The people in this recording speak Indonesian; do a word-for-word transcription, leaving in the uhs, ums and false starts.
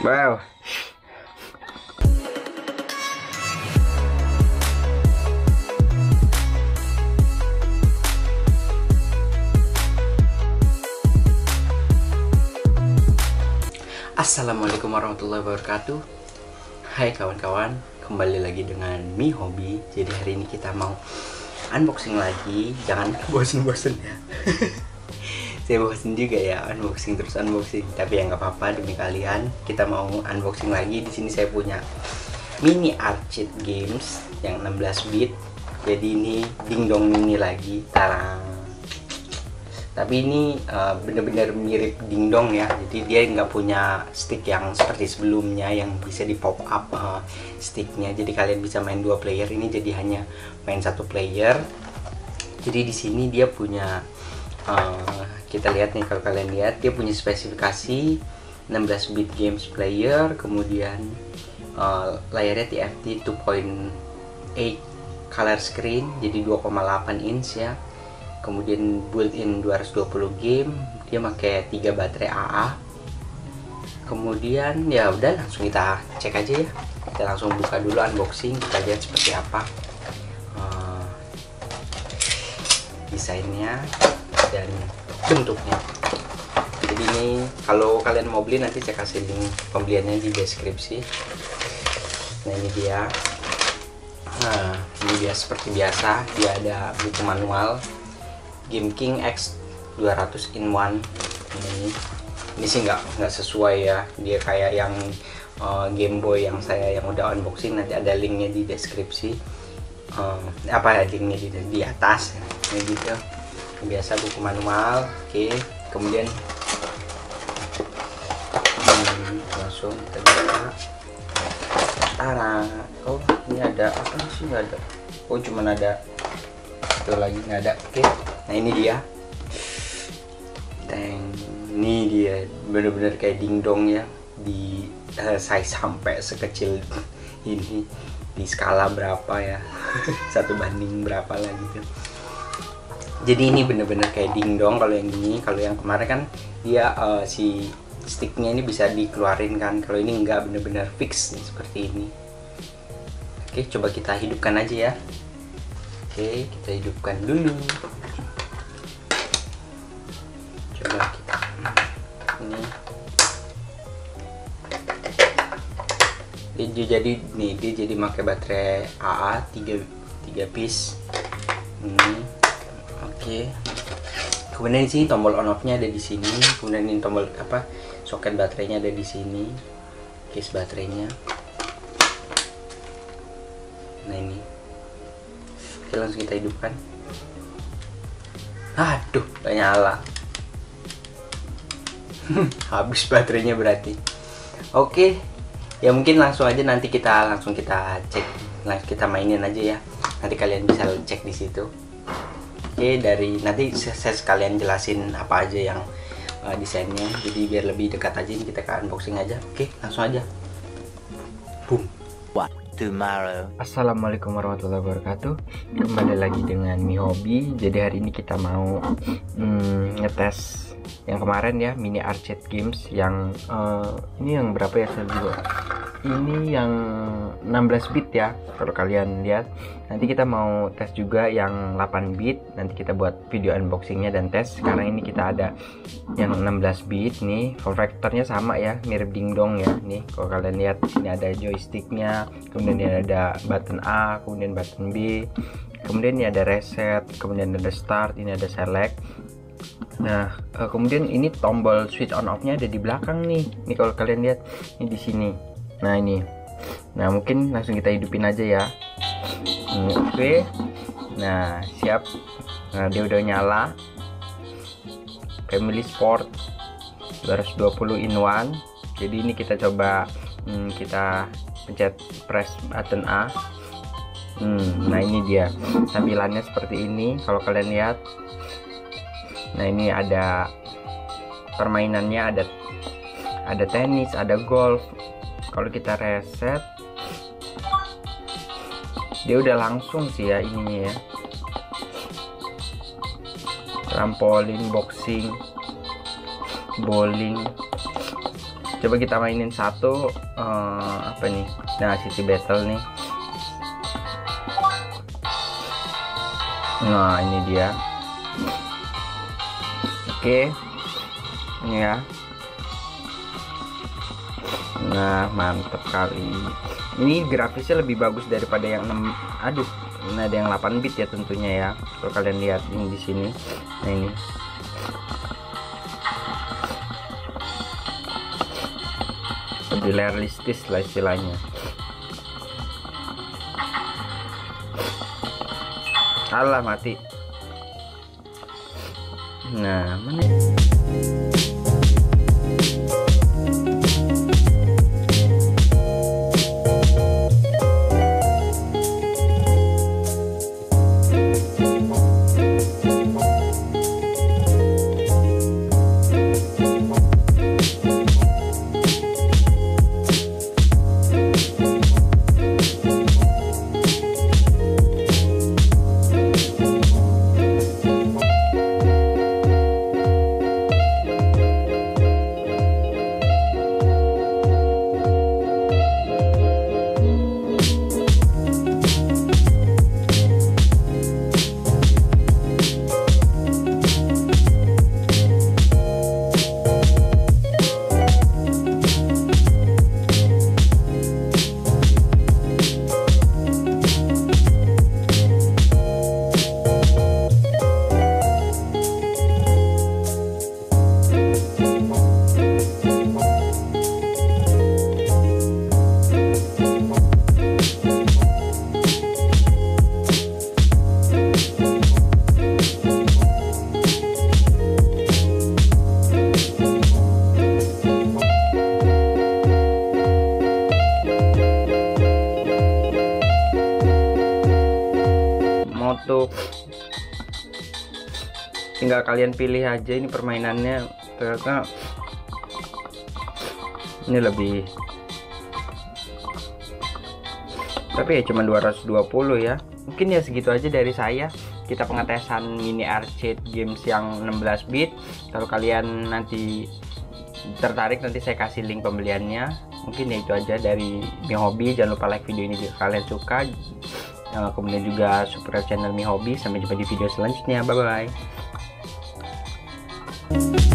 Wow. Assalamualaikum warahmatullahi wabarakatuh. Hai kawan-kawan, kembali lagi dengan miHobby. Jadi hari ini kita mau unboxing lagi. Jangan bosen-bosen ya. Saya bosen juga ya unboxing terus unboxing, tapi ya nggak apa-apa demi kalian. Kita mau unboxing lagi. Di sini saya punya mini arcade games yang enam belas bit. Jadi ini dingdong mini lagi, tarang. Tapi ini uh, bener-bener mirip dingdong ya. Jadi dia nggak punya stick yang seperti sebelumnya yang bisa di pop up uh, sticknya. Jadi kalian bisa main dua player. Ini jadi hanya main satu player. Jadi di sini dia punya uh, kita lihat nih, kalau kalian lihat dia punya spesifikasi enam belas bit games player, kemudian uh, layarnya T F T dua koma delapan color screen, jadi dua koma delapan inch ya. Kemudian built-in dua ratus dua puluh game, dia pakai tiga baterai A A. Kemudian ya udah, langsung kita cek aja ya. Kita langsung buka dulu, unboxing, kita lihat seperti apa uh, desainnya dan bentuknya. Jadi ini kalau kalian mau beli, nanti saya kasih link pembeliannya di deskripsi. Nah ini dia. Nah ini dia seperti biasa, dia ada buku manual Game King X dua ratus in one. Ini ini sih nggak nggak sesuai ya, dia kayak yang uh, Game Boy yang saya yang udah unboxing. Nanti ada linknya di deskripsi, uh, apa linknya di, di atas ya, gitu. Biasa buku manual. Oke, kemudian hmm, langsung kita buka. Tara, oh ini ada apa sih? Nggak ada. Oh cuman ada itu lagi, nggak ada. Oke, nah ini dia. Teng, ini dia bener-bener kayak dingdong ya, di uh, size sampai sekecil ini, di skala berapa ya, satu banding berapa lah gitu. Jadi ini bener-bener kayak dingdong. Kalau yang ini, kalau yang kemarin kan dia uh, si sticknya ini bisa dikeluarin kan. Kalau ini enggak, bener-bener fix nih seperti ini. Oke, coba kita hidupkan aja ya. Oke, kita hidupkan dulu. Coba kita ini. Dia jadi nih, dia jadi pakai baterai A A tiga piece. Ini. Oke, kemudian di sini tombol on off-nya ada di sini. Kemudian ini tombol apa, soket baterainya ada di sini, case baterainya. Nah ini, oke, langsung kita hidupkan. Aduh, gak nyala. Habis baterainya berarti. Oke, ya mungkin langsung aja nanti kita langsung kita cek, langsung kita mainin aja ya. Nanti kalian bisa cek di situ. Oke, dari nanti saya sekalian jelasin apa aja yang uh, desainnya. Jadi biar lebih dekat aja, ini kita ke unboxing aja. Oke, langsung aja. Boom. What tomorrow? Assalamualaikum warahmatullahi wabarakatuh. Kembali lagi dengan miHobby. Jadi hari ini kita mau mm, ngetes yang kemarin ya, mini arcade games yang uh, ini yang berapa ya saya juga. Ini yang enam belas bit ya, kalau kalian lihat. Nanti kita mau tes juga yang delapan bit. Nanti kita buat video unboxingnya dan tes. Sekarang ini kita ada yang enam belas bit nih. Form factornya sama ya, mirip dingdong ya. Nih kalau kalian lihat, ini ada joysticknya, kemudian ini ada button A, kemudian button B, kemudian ini ada reset, kemudian ada start, ini ada select. Nah kemudian ini tombol switch on off nya ada di belakang nih. Ini kalau kalian lihat, ini di sini. Nah ini, nah mungkin langsung kita hidupin aja ya. Hmm, oke, okay. Nah siap. Nah dia udah nyala. Family Sport dua ratus dua puluh in one. Jadi ini kita coba, hmm, kita pencet press button A. Hmm, nah ini dia tampilannya seperti ini kalau kalian lihat. Nah ini ada permainannya, ada ada tenis, ada golf. Kalau kita reset, dia udah langsung sih ya ininya ya. Trampolin, boxing, bowling. Coba kita mainin satu uh, apa nih? Nah, City Battle nih. Nah, ini dia. Oke. Ini ya. Nah, mantep kali. Ini grafisnya lebih bagus daripada yang enam. Aduh, ini ada yang delapan bit ya tentunya ya. Kalau kalian lihat ini di sini. Nah, ini. Lebih realistis lah istilahnya. Alah, mati. Nah, mana? Moto tinggal kalian pilih aja ini permainannya. Ternyata ini lebih, tapi ya cuma dua ratus dua puluh ya. Mungkin ya segitu aja dari saya, kita pengetesan mini arcade games yang enam belas bit. Kalau kalian nanti tertarik, nanti saya kasih link pembeliannya. Mungkin ya itu aja dari miHobi. Jangan lupa like video ini jika kalian suka. Uh, kemudian juga subscribe channel miHobi. Sampai jumpa di video selanjutnya. Bye bye.